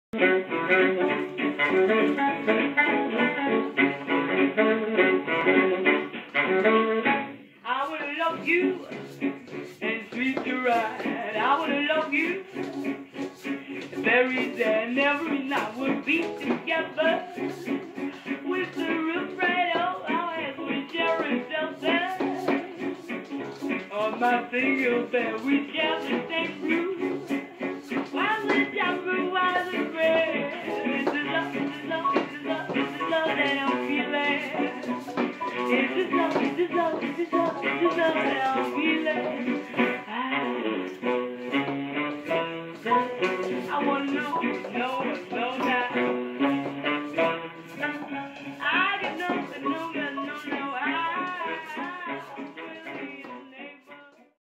I would love you and treat you right. I would love you. Every day and every night we'll be together. With the roof right over our heads, we share a shelter. On my fingers that we share the same roof.